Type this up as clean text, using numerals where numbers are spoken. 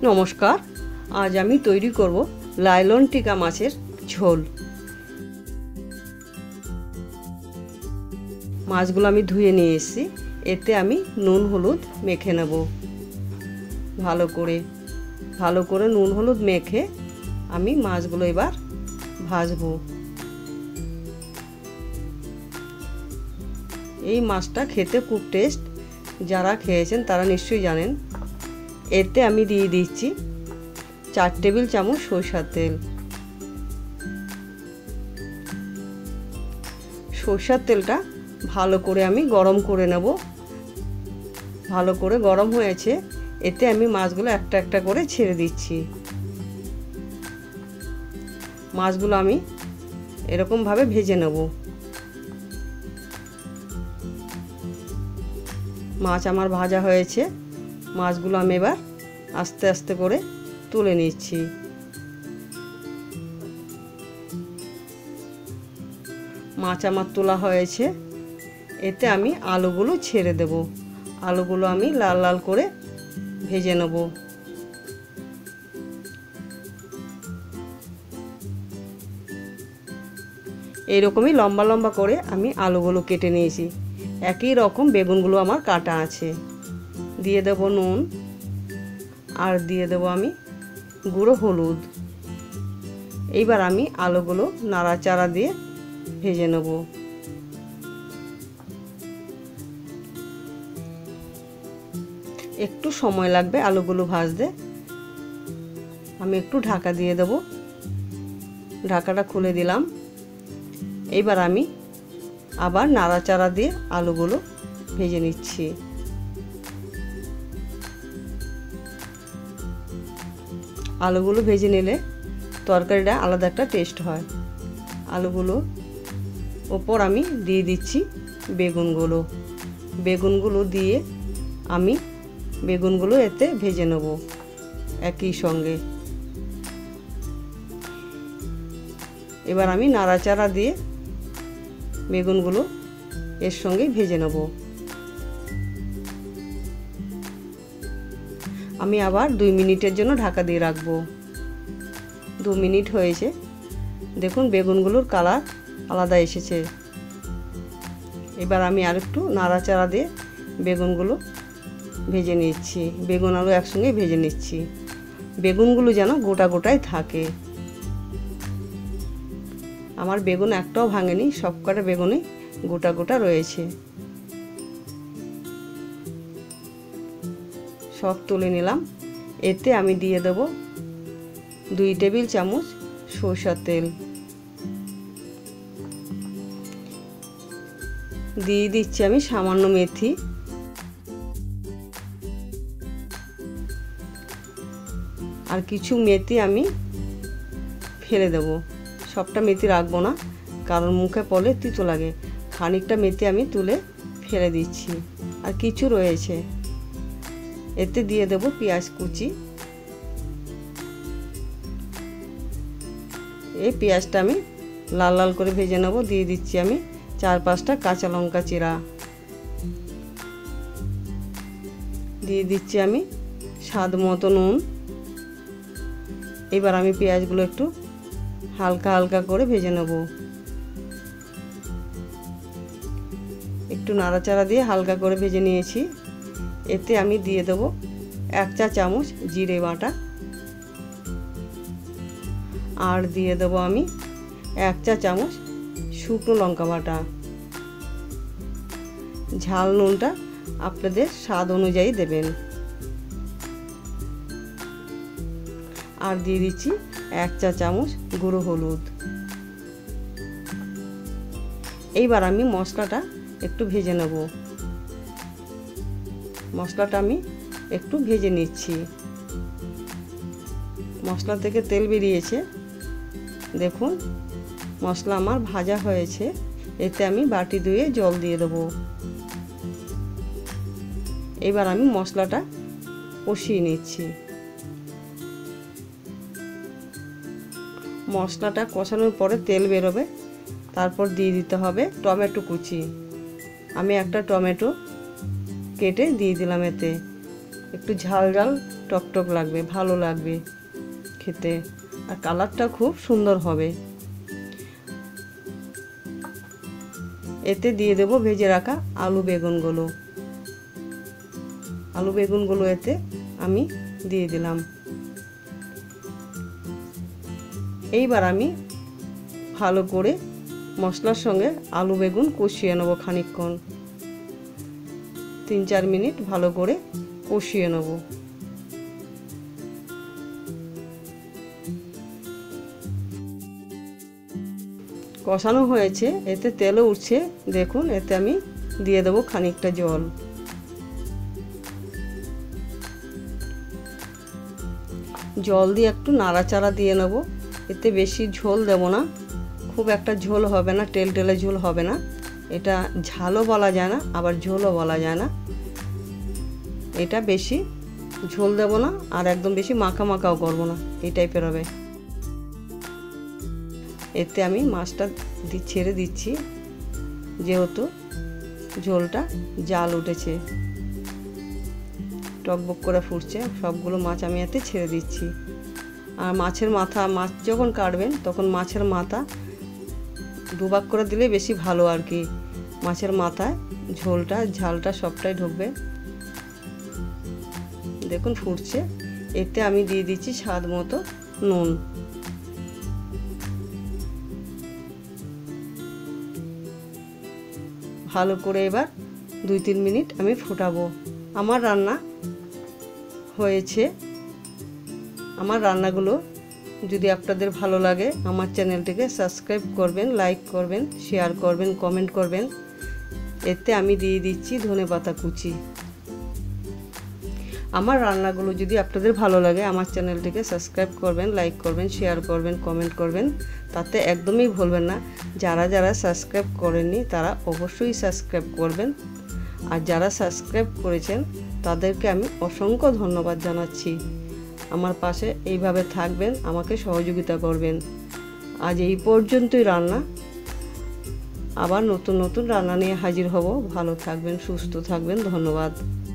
নমস্কার, আজ আমি তৈরি করব লাইলন টিকা মাছের ঝোল। মাছগুলো আমি ধুয়ে নিয়ে এসেছি। এতে আমি নুন হলুদ মেখে নেব। ভালো করে নুন হলুদ মেখে আমি মাছগুলো এবার ভাজবো। এই মাছটা খেতে খুব টেস্ট, যারা খেয়েছেন তারা নিশ্চয়ই জানেন। এতে আমি দিয়ে দিচ্ছি 4 টেবিল চামচ সরষের তেল। সরষের তেলটা ভালো করে আমি গরম করে নেব। ভালো করে গরম হয়েছে, এতে আমি মাছগুলো একটা একটা করে ছেড়ে দিচ্ছি। মাছগুলো আমি এরকমভাবে ভেজে নেব। মাছ আমার ভাজা হয়েছে, মাছগুলো আমি এবার আস্তে আস্তে করে তুলে নিচ্ছি। মাছ আমার তোলা হয়েছে, এতে আমি আলুগুলো ছেড়ে দেব। আলুগুলো আমি লাল লাল করে ভেজে নেব। এইরকমই লম্বা লম্বা করে আমি আলুগুলো কেটে নিয়েছি। একই রকম বেগুনগুলো আমার কাটা আছে। দিয়ে দেব নুন, আর দিয়ে দেব আমি গুঁড়ো হলুদ। এইবার আমি আলুগুলো নাড়াচাড়া দিয়ে ভেজে নেব। একটু সময় লাগবে আলুগুলো ভাজতে। আমি একটু ঢাকা দিয়ে দেব। ঢাকাটা খুলে দিলাম। এইবার আমি আবার নাড়াচাড়া দিয়ে আলুগুলো ভেজে নিচ্ছি। আলুগুলো ভেজে নিলে তরকারিটা আলাদা একটা টেস্ট হয়। আলুগুলোর ওপর আমি দিয়ে দিচ্ছি বেগুনগুলো দিয়ে আমি বেগুনগুলো এতে ভেজে নেব একই সঙ্গে। এবার আমি নাড়াচাড়া দিয়ে বেগুনগুলো এর সঙ্গে ভেজে নেব। আমি আবার 2 মিনিটের জন্য ঢাকা দিয়ে রাখবো। 2 মিনিট হয়েছে, দেখুন বেগুনগুলোর কালার আলাদা এসেছে। এবার আমি আরেকটু নাড়াচাড়া দিয়ে বেগুনগুলো ভেজে নিচ্ছি। বেগুন আলু একসঙ্গে ভেজে নিচ্ছি। বেগুনগুলো যেন গোটা গোটাই থাকে। আমার বেগুন একটাও ভাঙেনি, সবকটা বেগুনই গোটা গোটা রয়েছে। সব তুলে নিলাম। এতে আমি দিয়ে দেব 2 টেবিল চামচ সরষের তেল। দিয়ে দিচ্ছি আমি সামান্য মেথি। আর কিছু মেথি আমি ফেলে দেব। সবটা মেথি রাখবো না, কারণ মুখে পড়লে তিতো লাগে। খানিকটা মেথি আমি তুলে ফেলে দিচ্ছি। আর কিছু রয়েছে। এতে দিয়ে দেব পেঁয়াজ কুচি। এই পেঁয়াজটা আমি লাল লাল করে ভেজে নেব। দিয়ে দিচ্ছি আমি 4-5টা কাঁচা লঙ্কা চিরা। দিয়ে দিচ্ছি আমি স্বাদ মতো নুন। এবার আমি পেঁয়াজগুলো একটু হালকা হালকা করে ভেজে নেব। একটু নাড়াচাড়া দিয়ে হালকা করে ভেজে নিয়েছি। এতে আমি দিয়ে দেব 1 চা চামচ জিরে বাটা। আর দিয়ে দেব আমি 1 চা চামচ শুকনো লঙ্কা বাটা। ঝাল নুনটা আপনাদের স্বাদ অনুযায়ী দেবেন। আর দিয়ে দিচ্ছি 1 চা চামচ গুঁড়ো হলুদ। এইবার আমি মশলাটা একটু ভেজে নেব। মশলাটা আমি একটু ভেজে নিচ্ছি। মশলা থেকে তেল বেরিয়েছে, দেখুন মশলা আমার ভাজা হয়েছে। এতে আমি বাটি ধুয়ে জল দিয়ে দেব। এবার আমি মশলাটা কষিয়ে নিচ্ছি। মশলাটা কষানোর পরে তেল বেরোবে, তারপর দিয়ে দিতে হবে টমেটো কুচি। আমি একটা টমেটো কেটে দিয়ে দিলাম। এতে একটু ঝাল ঝাল টকটক লাগবে, ভালো লাগবে খেতে, আর কালারটা খুব সুন্দর হবে। এতে দিয়ে দেব ভেজে রাখা আলু বেগুনগুলো। আলু বেগুনগুলো এতে আমি দিয়ে দিলাম। এইবার আমি ভালো করে মশলার সঙ্গে আলু বেগুন কষিয়ে নেব খানিকক্ষণ, 3-4 মিনিট ভালো করে কষিয়ে নেব। কষানো হয়েছে, এতে তেলও উঠছে, দেখুন। এতে আমি দিয়ে দেবো খানিকটা জল। জল দিয়ে একটু নাড়াচাড়া দিয়ে নেব। এতে বেশি ঝোল দেব না, খুব একটা ঝোল হবে না, টেলটেলে ঝোল হবে না। এটা ঝালও বলা যায় না, আবার ঝোলও বলা যায় না। এটা বেশি ঝোল দেব না, আর একদম বেশি মাখা মাখাও করব না, এই টাইপের হবে। এতে আমি মাছটা ছেড়ে দিচ্ছি, যেহেতু ঝোলটা জাল উঠেছে, টকবক করে ফুটছে। সবগুলো মাছ আমি এতে ছেড়ে দিচ্ছি। আর মাছের মাথা, মাছ যখন কাটবেন তখন মাছের মাথা দুভাগ করে দিলে বেশি ভালো আর কি। মাছের মাথায় ঝোলটা, ঝালটা সবটাই ঢুকবে। দেখুন ফুটছে। এতে আমি দিয়ে দিচ্ছি স্বাদ মতো নুন। ভালো করে এবার 2-3 মিনিট আমি ফোটাবো। আমার রান্না হয়েছে। আমার রান্নাগুলো যদি আপনাদের ভালো লাগে, আমার চ্যানেলটিকে সাবস্ক্রাইব করবেন, লাইক করবেন, শেয়ার করবেন, কমেন্ট করবেন। এতে আমি দিয়ে দিচ্ছি ধনেপাতা কুচি। আমার রান্নাগুলো যদি আপনাদের ভালো লাগে, আমার চ্যানেলটিকে সাবস্ক্রাইব করবেন, লাইক করবেন, শেয়ার করবেন, কমেন্ট করবেন। তাতে একদমই ভুলবেন না। যারা যারা সাবস্ক্রাইব করেননি তারা অবশ্যই সাবস্ক্রাইব করবেন, আর যারা সাবস্ক্রাইব করেছেন তাদেরকে আমি অসংখ্য ধন্যবাদ জানাচ্ছি। আমার পাশে এইভাবে থাকবেন, আমাকে সহযোগিতা করবেন। আজ এই পর্যন্তই রান্না। আবার নতুন নতুন রান্না নিয়ে হাজির হব। ভালো থাকবেন, সুস্থ থাকবেন। ধন্যবাদ।